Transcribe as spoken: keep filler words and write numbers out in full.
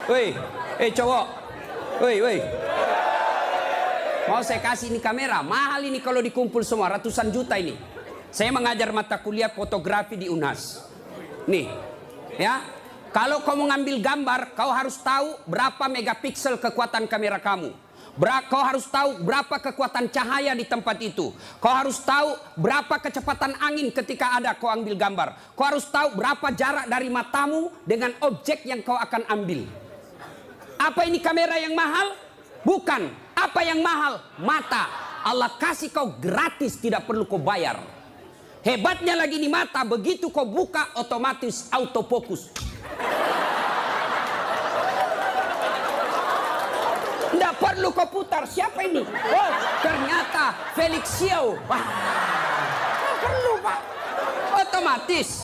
Woi, eh cowok. Woi, woi. Mau saya kasih ini kamera, mahal ini kalau dikumpul semua, ratusan juta ini. Saya mengajar mata kuliah fotografi di Unhas. Nih, ya. Kalau kau mau ngambil gambar, kau harus tahu berapa megapiksel kekuatan kamera kamu. Ber- kau harus tahu berapa kekuatan cahaya di tempat itu. Kau harus tahu berapa kecepatan angin ketika ada kau ambil gambar. Kau harus tahu berapa jarak dari matamu dengan objek yang kau akan ambil. Apa ini kamera yang mahal? Bukan. Apa yang mahal? Mata. Allah kasih kau gratis, tidak perlu kau bayar. Hebatnya lagi di mata, begitu kau buka otomatis autofokus. Tidak perlu kau putar. Siapa ini? Oh, ternyata Felix Xiao. Wah, tidak perlu, Pak. Otomatis.